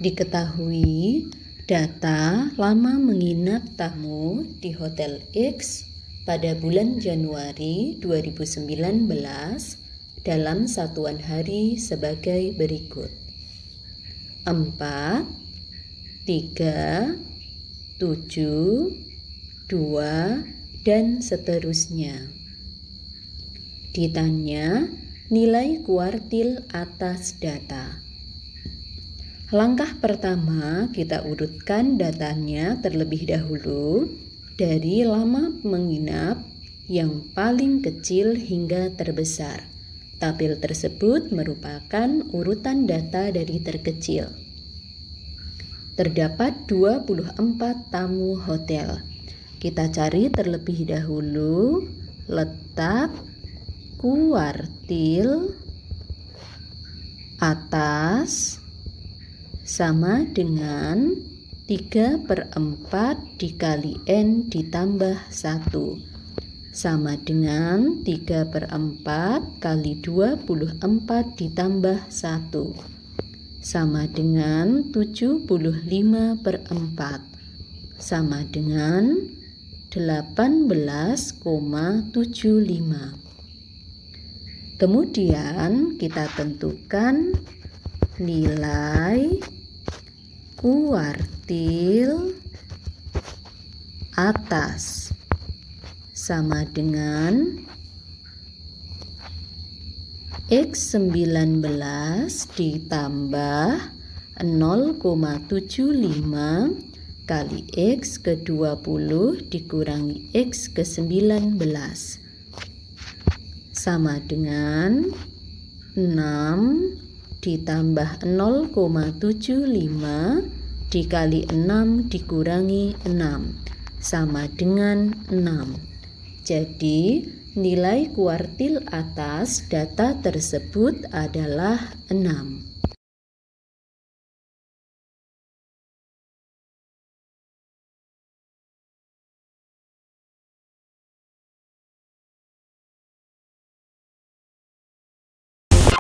Diketahui data lama menginap tamu di Hotel X pada bulan Januari 2019 dalam satuan hari sebagai berikut: 4, 3, 7, 2, dan seterusnya. Ditanya nilai kuartil atas data. Langkah pertama, kita urutkan datanya terlebih dahulu dari lama menginap yang paling kecil hingga terbesar. Tabel tersebut merupakan urutan data dari terkecil. Terdapat 24 tamu hotel. Kita cari terlebih dahulu letak kuartil atas sama dengan 3/4 dikali N ditambah 1 sama dengan 3/4 kali 24 ditambah 1 sama dengan 75/4 sama dengan 18,75. Kemudian kita tentukan nilai kuartil atas sama dengan X19 ditambah 0,75 kali X ke-20 dikurangi X ke-19 sama dengan 6 ditambah 0,75 dikali 6 dikurangi 6 sama dengan 6. Jadi nilai kuartil atas data tersebut adalah 6.